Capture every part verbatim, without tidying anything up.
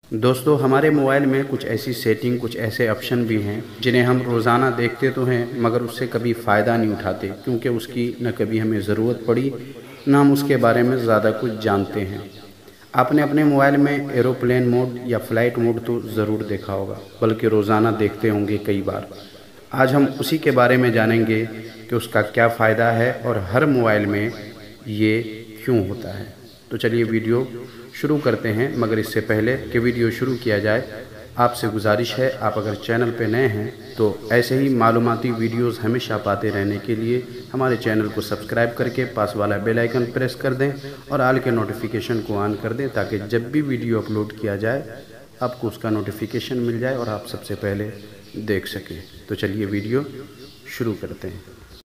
دوستو ہمارے موبائل میں کچھ ایسی سیٹنگ کچھ ایسے آپشن بھی ہیں جنہیں ہم روزانہ دیکھتے تو ہیں مگر اس سے کبھی فائدہ نہیں اٹھاتے کیونکہ اس کی نہ کبھی ہمیں ضرورت پڑی نہ ہم اس کے بارے میں زیادہ کچھ جانتے ہیں۔ آپ نے اپنے موبائل میں ایروپلین موڈ یا فلائٹ موڈ تو ضرور دیکھا ہوگا بلکہ روزانہ دیکھتے ہوں گے کئی بار۔ آج ہم اسی کے بارے میں جانیں گے کہ اس کا کیا فائدہ ہے اور ہر موبائل میں یہ کیوں ہوتا ہے۔ تو چلیے ویڈیو شروع کرتے ہیں، مگر اس سے پہلے کہ ویڈیو شروع کیا جائے آپ سے گزارش ہے آپ اگر چینل پہ نئے ہیں تو ایسے ہی معلوماتی ویڈیوز ہمیشہ پاتے رہنے کے لیے ہمارے چینل کو سبسکرائب کر کے پاس والا بیل آئیکن پریس کر دیں اور آل کے نوٹیفیکیشن کو آن کر دیں تاکہ جب بھی ویڈیو اپلوڈ کیا جائے آپ کو اس کا نوٹیفیکیشن مل جائے اور آپ سب سے پہلے دیکھ سکیں۔ تو چلیے ویڈیو شروع کرتے ہیں۔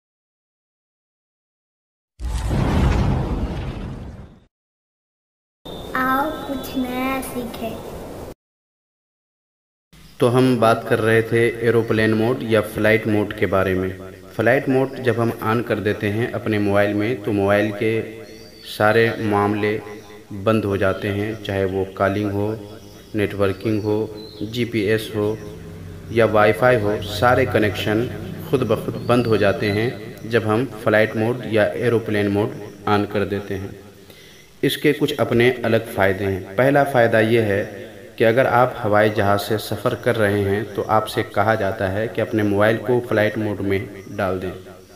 آؤ کچھ نیا سیکھیں۔ تو ہم بات کر رہے تھے ایروپلین موڈ یا فلائٹ موڈ کے بارے میں۔ فلائٹ موڈ جب ہم آن کر دیتے ہیں اپنے موبائل میں تو موبائل کے سارے معاملے بند ہو جاتے ہیں، چاہے وہ کالنگ ہو، نیٹ ورکنگ ہو، جی پی ایس ہو یا وائی فائی ہو، سارے کنیکشن خود بخود بند ہو جاتے ہیں جب ہم فلائٹ موڈ یا ایروپلین موڈ آن کر دیتے ہیں۔ اس کے کچھ اپنے الگ فائدے ہیں۔ پہلا فائدہ یہ ہے کہ اگر آپ ہوائی جہاز سے سفر کر رہے ہیں تو آپ سے کہا جاتا ہے کہ اپنے موبائل کو فلائٹ موڈ میں ڈال دیں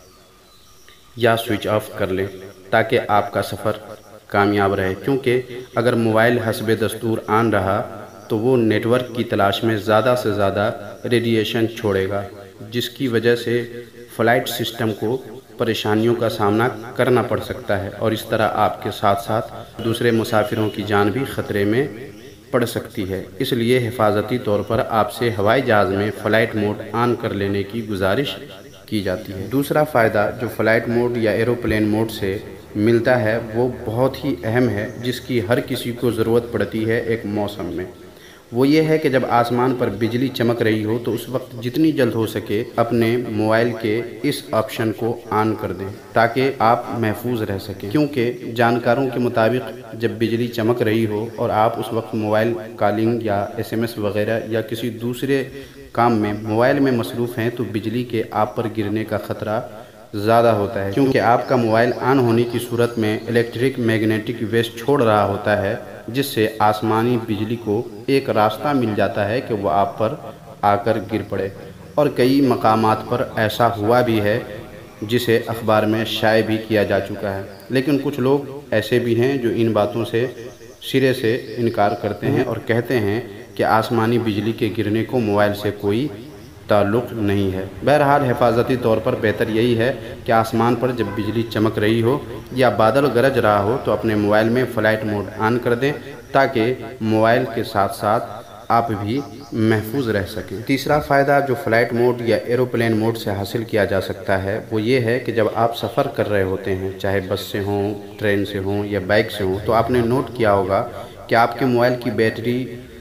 یا سوئچ آف کر لیں تاکہ آپ کا سفر کامیاب رہے، کیونکہ اگر موبائل حسب دستور آن رہا تو وہ نیٹ ورک کی تلاش میں زیادہ سے زیادہ ریڈیشن چھوڑے گا، جس کی وجہ سے فلائٹ سسٹم کو پریشانیوں کا سامنا کرنا پڑ سکتا ہے اور اس طرح آپ کے ساتھ ساتھ دوسرے مسافروں کی جان بھی خطرے میں پڑ سکتی ہے۔ اس لیے حفاظتی طور پر آپ سے ہوائی جہاز میں فلائٹ موڈ آن کر لینے کی گزارش کی جاتی ہے۔ دوسرا فائدہ جو فلائٹ موڈ یا ایروپلین موڈ سے ملتا ہے وہ بہت ہی اہم ہے، جس کی ہر کسی کو ضرورت پڑتی ہے ایک موسم میں۔ وہ یہ ہے کہ جب آسمان پر بجلی چمک رہی ہو تو اس وقت جتنی جلد ہو سکے اپنے موبائل کے اس آپشن کو آن کر دیں تاکہ آپ محفوظ رہ سکیں، کیونکہ جانکاروں کے مطابق جب بجلی چمک رہی ہو اور آپ اس وقت موبائل کالنگ یا ایس ایم ایس وغیرہ یا کسی دوسرے کام میں موبائل میں مصروف ہیں تو بجلی کے آپ پر گرنے کا خطرہ زیادہ ہوتا ہے، کیونکہ آپ کا موبائل آن ہونے کی صورت میں الیکٹرک میگنیٹک ویو چھوڑ رہا ہوتا ہے، جس سے آسمانی بجلی کو ایک راستہ مل جاتا ہے کہ وہ آپ پر آ کر گر پڑے، اور کئی مقامات پر ایسا ہوا بھی ہے جسے اخبار میں شائع بھی کیا جا چکا ہے۔ لیکن کچھ لوگ ایسے بھی ہیں جو ان باتوں سے سرے سے انکار کرتے ہیں اور کہتے ہیں کہ آسمانی بجلی کے گرنے کو موبائل سے کوئی تعلق نہیں ہے۔ بہرحال حفاظتی طور پر بہتر یہی ہے کہ آسمان پر جب بجلی چمک رہی ہو یا بادل گرج رہا ہو تو اپنے موبائل میں فلائٹ موڈ آن کر دیں تاکہ موبائل کے ساتھ ساتھ آپ بھی محفوظ رہ سکیں۔ تیسرا فائدہ جو فلائٹ موڈ یا ایروپلین موڈ سے حاصل کیا جا سکتا ہے وہ یہ ہے کہ جب آپ سفر کر رہے ہوتے ہیں، چاہے بس سے ہوں، ٹرین سے ہوں یا بائک سے ہوں، تو آپ نے نوٹ کیا ہوگا کہ آپ کے موبائل کی بیٹری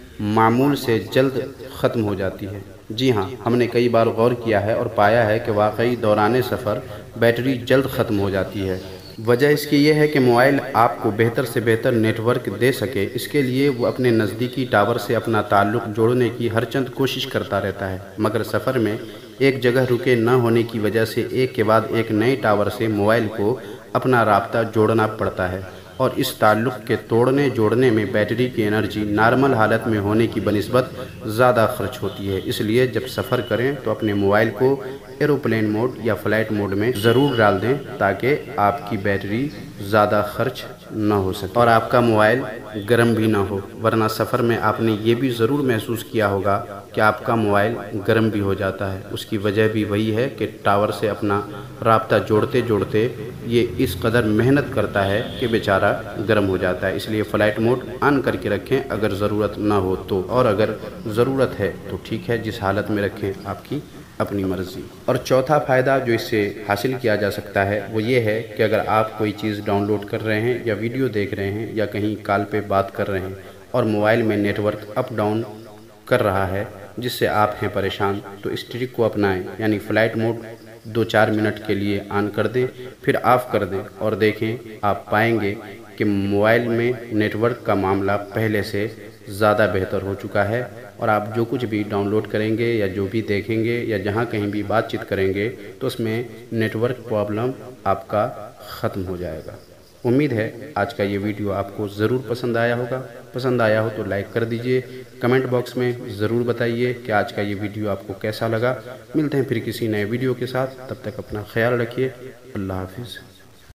معمول سے جلد ختم ہو جاتی ہے۔ جی ہاں، ہم نے کئی بار غور کیا ہے اور پایا ہے کہ واقعی دوران سفر بیٹری جلد ختم ہو جاتی ہے۔ وجہ اس کی یہ ہے کہ موبائل آپ کو بہتر سے بہتر نیٹ ورک دے سکے، اس کے لیے وہ اپنے نزدیکی ٹاور سے اپنا تعلق جوڑنے کی ہر چند کوشش کرتا رہتا ہے، مگر سفر میں ایک جگہ رکے نہ ہونے کی وجہ سے ایک کے بعد ایک نئے ٹاور سے موبائل کو اپنا رابطہ جوڑنا پڑتا ہے، اور اس تعلق کے توڑنے جوڑنے میں بیٹری کی انرجی نارمل حالت میں ہونے کی بنسبت زیادہ خرچ ہوتی ہے۔ اس لیے جب سفر کریں تو اپنے موبائل کو ایروپلین موڈ یا فلائٹ موڈ میں ضرور ڈال دیں تاکہ آپ کی بیٹری زیادہ خرچ نہ ہو سکے اور آپ کا موبائل گرم بھی نہ ہو، ورنہ سفر میں آپ نے یہ بھی ضرور محسوس کیا ہوگا کہ آپ کا موبائل گرم بھی ہو جاتا ہے۔ اس کی وجہ بھی وہی ہے کہ ٹاور سے اپنا رابطہ جوڑتے جوڑتے یہ اس قدر محنت کرتا ہے کہ بیچارہ گرم ہو جاتا ہے۔ اس لیے فلائٹ موڈ آن کر کے رکھیں اگر ضرورت نہ ہو تو، اور اگر ضرورت ہے تو ٹھیک ہے، جس حالت میں رکھیں آپ کی اپنی مرضی۔ اور چوتھا فائدہ جو اس سے حاصل کیا جا سکتا ہے وہ یہ ہے کہ اگر آپ کوئی چیز ڈاؤن لوڈ کر رہے ہیں یا ویڈیو دیکھ رہے ہیں یا کہیں کال پہ بات کر رہے ہیں اور موبائل میں نیٹ ورک اپ ڈاؤن کر رہا ہے جس سے آپ ہیں پریشان، تو اس ٹرک کو اپنائیں، یعنی فلائٹ موڈ دو چار منٹ کے لیے آن کر دیں، پھر آف کر دیں اور دیکھیں آپ پائیں گے کہ موبائل میں نیٹ ورک کا معاملہ پہلے سے زیادہ بہتر ہو چکا ہے، اور آپ جو کچھ بھی ڈاؤن لوڈ کریں گے یا جو بھی دیکھیں گے یا جہاں کہیں بھی بات چیت کریں گے تو اس میں نیٹ ورک پرابلم آپ کا ختم ہو جائے گا۔ امید ہے آج کا یہ ویڈیو آپ کو ضرور پسند آیا ہوگا۔ پسند آیا ہو تو لائک کر دیجئے، کمنٹ باکس میں ضرور بتائیے کہ آج کا یہ ویڈیو آپ کو کیسا لگا۔ ملتے ہیں پھر کسی نئے ویڈیو کے ساتھ، تب تک اپنا خیال رکھیے۔ اللہ حافظ۔